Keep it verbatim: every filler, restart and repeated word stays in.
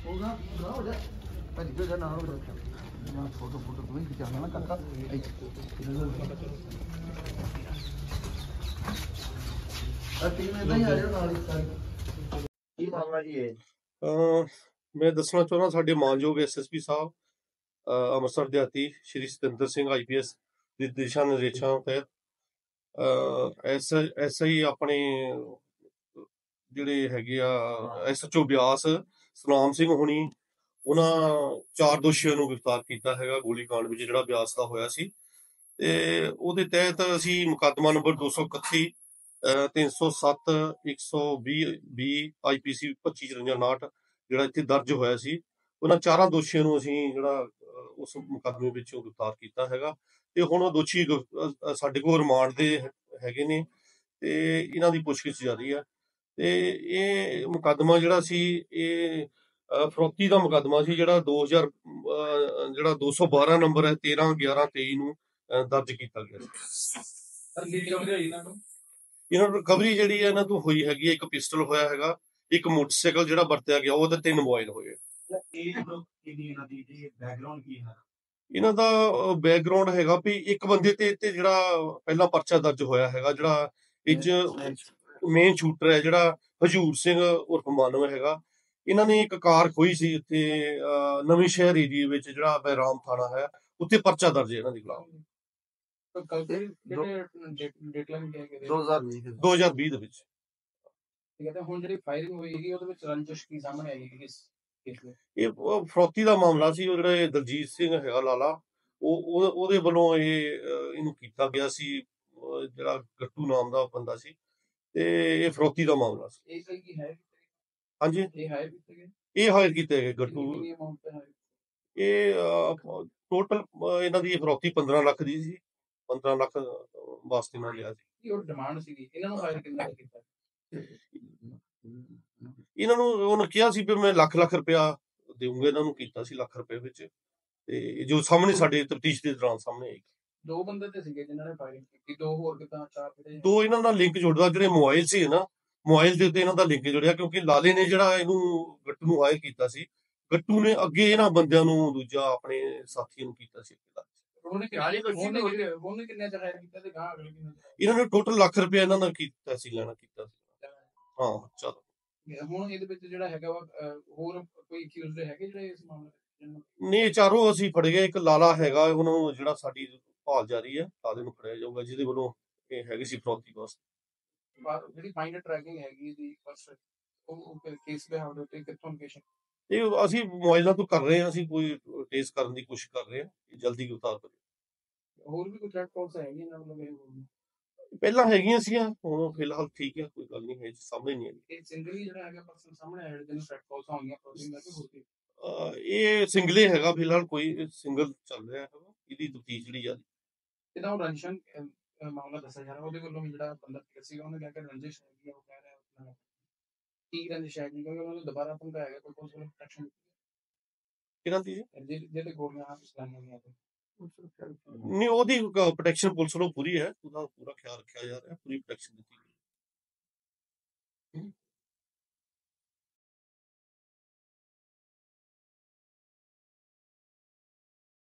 Photo photo तुम्हें खिंचाना ना काका की मामला जी है। मैं दसना चाहना साडे मानयोग एस एस पी साहब ਅੰਮ੍ਰਿਤਸਰ ਦਿਹਾਤੀ Shri Satinder Singh I P S ਦੇ ਦਿਸ਼ਾ ਨਿਰਦੇਸ਼ਾਂ ਤਹਿਤ ਐਸ ਐਸ ਆਈ ਆਪਣੇ ਜਿਹੜੇ ਹੈਗੇ ਆ S H O Beas Satnam Singh ਹੋਣੀ ਉਹਨਾਂ ਚਾਰ ਦੋਸ਼ੀਆਂ ਨੂੰ ਗ੍ਰਿਫਤਾਰ ਕੀਤਾ ਹੈਗਾ ਗੋਲੀकांड ਵਿੱਚ ਜਿਹੜਾ ਬਿਆਸ ਦਾ ਹੋਇਆ ਸੀ ਤੇ ਉਹਦੇ ਤਹਿਤ ਅਸੀਂ ਮੁਕੱਦਮਾ ਨੰਬਰ ਦੋ ਸੌ ਇਕੱਤੀ ਤਿੰਨ ਸੌ ਸੱਤ ਇੱਕ ਸੌ ਵੀਹ ਵੀਹ ਆਈ ਪੀ ਸੀ ਪੱਚੀ ਚੁਰੰਜਾ ਉਨਾਹਠ ਜਿਹੜਾ ਇੱਥੇ ਦਰਜ ਹੋਇਆ ਸੀ ਉਹਨਾਂ ਚਾਰਾਂ ਦੋਸ਼ੀਆਂ ਨੂੰ ਅਸੀਂ ਜਿਹੜਾ ਉਸ ਮੁਕੱਦਮੇ ਵਿੱਚੋਂ ਗ੍ਰਿਫਤਾਰ ਕੀਤਾ ਹੈਗਾ ਤੇ ਹੁਣ ਉਹ ਦੋਸ਼ੀ ਸਾਡੇ ਕੋਲ ਰਿਮਾਂਡ ਦੇ ਹੈਗੇ ਨੇ ਤੇ ਇਹਨਾਂ ਦੀ ਪੁੱਛਗਿੱਛ ਜਾਰੀ ਆ ਤੇ ਇਹ ਮੁਕੱਦਮਾ ਜਿਹੜਾ ਸੀ ਇਹ ਫਰੋਤੀ ਦਾ ਮੁਕੱਦਮਾ ਸੀ ਜਿਹੜਾ ਦੋ ਹਜ਼ਾਰ ਜਿਹੜਾ ਦੋ ਸੌ ਬਾਰਾਂ ਨੰਬਰ ਹੈ ਤੇਰਾਂ ਗਿਆਰਾਂ ਤੇਈ ਨੂੰ ਦਰਜ ਕੀਤਾ ਗਿਆ ਸੀ। ਇਹਨਾਂ ਨੂੰ ਰਿਕਵਰੀ ਜਿਹੜੀ ਹੈ ਇਹਨਾਂ ਤੋਂ ਹੋਈ ਹੈਗੀ ਇੱਕ ਪਿਸਟਲ ਹੋਇਆ ਹੈਗਾ ਇੱਕ ਮੋਟਰਸਾਈਕਲ ਜਿਹੜਾ ਵਰਤਿਆ ਗਿਆ ਉਹਦੇ ਤਿੰਨ ਮੋਬਾਈਲ ਹੋਏ। ਇਹਨਾਂ ਦਾ ਬੈਕਗਰਾਉਂਡ ਹੈਗਾ ਵੀ ਇੱਕ ਬੰਦੇ ਤੇ ਤੇ ਜਿਹੜਾ ਪਹਿਲਾ ਪਰਚਾ ਦਰਜ ਹੋਇਆ ਹੈਗਾ ਜਿਹੜਾ ਇੱਜ ਮੇਨ ਸ਼ੂਟਰ ਹੈ ਜਿਹੜਾ ਹਜੂਰ ਸਿੰਘ ਉਰਫ ਮਾਨਵ ਹੈਗਾ ਇਹਨਾਂ ਨੇ ਇੱਕ ਕਾਰ ਖੋਈ ਸੀ ਉੱਥੇ ਨਵੇਂ ਸ਼ਹਿਰ ਏਰੀਏ ਵਿੱਚ ਜਿਹੜਾ ਬਹਿਰਾਮ ਥਾਣਾ ਹੈ ਉੱਥੇ ਪਰਚਾ ਦਰਜ ਹੈ ਇਹਨਾਂ ਦੇ ਖਿਲਾਫ ਦੋ ਹਜ਼ਾਰ ਵੀਹ ਦੇ ਵਿੱਚ। ਹੁਣ ਜਿਹੜੀ ਫਾਇਰਿੰਗ ਹੋਈ ਹੈਗੀ ਉਹਦੇ ਵਿੱਚ ਰੰਜਿਸ਼ ਕੀ ਸਾਹਮਣੇ ਆਈ ਹੈਗੀ? ਇਹ ਫਰੋਤੀ ਦਾ ਮਾਮਲਾ ਸੀ ਉਹ ਜਿਹੜਾ ਦਲਜੀਤ ਸਿੰਘ ਹੈਗਾ ਲਾਲਾ ਉਹ ਉਹਦੇ ਵੱਲੋਂ ਇਹ ਇਹਨੂੰ ਕੀਤਾ ਗਿਆ ਸੀ ਜਿਹੜਾ ਗੱਟੂ ਨਾਮ ਦਾ ਬੰਦਾ ਸੀ ਤੇ ਇਹ ਫਰੋਤੀ ਦਾ ਮਾਮਲਾ ਸੀ। ਹਾਂਜੀ ਇਹ ਹਾਇਰ ਕੀਤੇ ਗਏ ਗੱਟੂ ਇਹ ਟੋਟਲ ਇਹਨਾਂ ਦੀ ਫਰੋਤੀ ਪੰਦਰਾਂ ਲੱਖ ਦੀ ਸੀ ਪੰਦਰਾਂ ਲੱਖ ਵਾਸਤੇ ਨਾਲ ਲਿਆ ਸੀ। ਉਹ ਡਿਮਾਂਡ ਸੀਗੀ ਇਹਨਾਂ ਨੂੰ ਹਾਇਰ ਕਿੰਨਾ ਕੀਤਾ? ਇਹਨਾਂ ਨੂੰ ਉਹਨੇ ਕਿਹਾ ਸੀ ਵੀ ਮੈਂ ਲੱਖ ਲੱਖ ਰੁਪਇਆ ਦੇਵਾਂਗਾ ਇਹਨਾਂ ਨੂੰ ਕੀਤਾ ਸੀ ਲੱਖ ਰੁਪਏ ਵਿੱਚ ਤੇ ਜੋ ਸਾਹਮਣੇ ਸਾਡੇ ਤਫਤੀਸ਼ ਦੇ ਦੌਰਾਨ ਸਾਹਮਣੇ ਆਈ। ਦੋ ਬੰਦੇ ਤੇ ਸੀਗੇ ਜਿਨ੍ਹਾਂ ਨੇ ਫਾਇਰਿੰਗ ਕੀਤੀ ਦੋ ਹੋਰ ਕਿਦਾਂ ਚਾਰ ਜਿਹੜੇ ਦੋ ਇਹਨਾਂ ਦਾ ਲਿੰਕ ਜੁੜਦਾ ਜਿਹੜੇ ਮੋਬਾਈਲ ਸੀ ਨਾ ਮੋਬਾਈਲ ਦੇ ਉੱਤੇ ਇਹਨਾਂ ਦਾ ਲਿੰਕ ਜੁੜਿਆ ਕਿਉਂਕਿ ਲਾਲੇ ਨੇ ਜਿਹੜਾ ਇਹਨੂੰ ਗੱਟੂ ਨੂੰ ਹਾਇਰ ਕੀਤਾ ਸੀ ਗੱਟੂ ਨੇ ਅੱਗੇ ਇਹਨਾਂ ਬੰਦਿਆਂ ਨੂੰ ਦੂਜਾ ਆਪਣੇ ਸਾਥੀਆਂ ਨੂੰ ਕੀਤਾ ਸੀ। ਇਹਨਾਂ ਨੇ ਟੋਟਲ ਲੱਖ ਰੁਪਇਆ ਇਹਨਾਂ ਦਾ ਕੀਤਾ ਸੀ ਲੈਣਾ ਕੀਤਾ ਸੀ। ਹਾਂ ਚਲੋ ਹੁਣ ਇਹਦੇ ਵਿੱਚ ਜਿਹੜਾ ਹੈਗਾ ਵਾ ਹੋਰ ਕੋਈ ਅਕਿਊਜ਼ਡ ਹੈਗੇ ਜਿਹੜੇ ਇਸ ਮਾਮਲੇ ਨਹੀਂ ਚਾਰੋਂ ਅਸੀਂ ਫੜ ਗਏ ਇੱਕ ਲਾਲਾ ਹੈਗਾ ਉਹਨੂੰ ਜਿਹੜਾ ਸਾਡੀ ਭਾਲ ਜਾਰੀ ਹੈ ਲਾਲੇ ਨੂੰ ਫੜਿਆ ਜਾਊਗਾ ਜਿਹਦੇ ਵੱਲੋਂ ਇਹ ਹੈਗੀ ਸੀ ਫਰੋਤੀ ਵਾਸਤੇ ਜਿਹੜੀ ਮਾਈਂਡ ਟਰੈਕਿੰਗ ਹੈਗੀ ਦੀ ਉਹ ਕੇਸ ਦੇ ਹਵਾਲੇ ਤੇ ਕਿੱਥੋਂ ਲੋਕੇਸ਼ਨ ਇਹ ਅਸੀਂ ਮੋਬਾਈਲਾਂ ਤੋਂ ਕਰ ਰਹੇ ਹਾਂ ਅਸੀਂ ਕੋਈ ਟ੍ਰੇਸ ਕਰਨ ਦੀ ਕੋਸ਼ਿਸ਼ ਕਰ ਰਹੇ ਹਾਂ ਜਲਦੀ ਗ੍ਰਿਫਤਾਰ ਕਰੀਏ। ਹੋਰ ਵੀ ਕੋਈ ਥ੍ਰੈਟ ਕਾਲਸ ਹੈਗੀਆਂ ਇਹਨਾਂ ਵੱਲੋਂ? ਪਹਿਲਾਂ ਹੈਗੀਆਂ ਸੀਗੀਆਂ ਹੁਣ ਫਿਲਹਾਲ ਠੀਕ ਹੈ ਕੋਈ ਗੱਲ ਨਹੀਂ ਹੈ ਸਾਹਮਣੇ ਨਹੀਂ ਆਈ। ਇਹ ਸਿੰਗਲੀ ਜਿਹੜਾ ਹੈਗਾ ਪਰਸਨ ਸਾਹਮਣੇ ਆਇਆ ਜਿਹਨੂੰ ਥ੍ਰੈਟ ਕਾਲਸ ਆਉਂਦੀਆਂ ਪ੍ਰੋਸੈਸਿੰਗ ਦਾ ਕਿ ਇਹ ਸਿੰਗਲੇ ਹੈਗਾ ਫਿਲਹਾਲ ਕੋਈ ਸਿੰਗਲ ਚੱਲ ਰਿਹਾ ਹੈਗਾ ਇਹਦੀ ਤਫਤੀਸ਼ ਜਿਹੜੀ ਆ ਇਹਦਾ ਉਹ ਰੰਜਨ ਮਾਮਲਾ ਦੱਸਿਆ ਜਾ ਰਿਹਾ ਉਹਦੇ ਵੱਲੋਂ ਵੀ ਜਿਹੜਾ ਬੰਦਾ ਸੀਗਾ ਉਹਨੇ ਕਿਹਾ ਕਿ ਰੰਜਿਸ਼ ਹੈਗੀ ਉਹ ਕਹਿ ਰਿਹਾ ਕੀ ਰੰਜਿਸ਼ ਹੈਗੀ ਕਿਉਂਕਿ ਉਹਨਾਂ ਨੂੰ ਦੁਬਾਰਾ ਪੰਗਾ ਹੈਗਾ ਕੋਈ ਪੁਲਿਸ ਵੱਲੋਂ ਪ੍ਰੋਟੈਕਸ਼ਨ ਕਿਹਨਾਂ ਦੀ ਜਿਹਦੇ ਗੋਲੀਆਂ ਚਲਾਈਆਂ ਗਈਆਂ ਨਹੀਂ ਉਹਦੀ ਪ੍ਰੋਟੈਕਸ਼ਨ ਪੁਲਿਸ ਵੱਲੋਂ ਪੂਰੀ ਹੈ ਉਹਦਾ ਪੂਰਾ ਖਿਆਲ ਰੱਖਿਆ ਜਾ ਰਿਹਾ ਪੂਰੀ ਪ੍ਰੋਟੈਕਸ਼ਨ ਦਿੱਤੀ ਗਈ।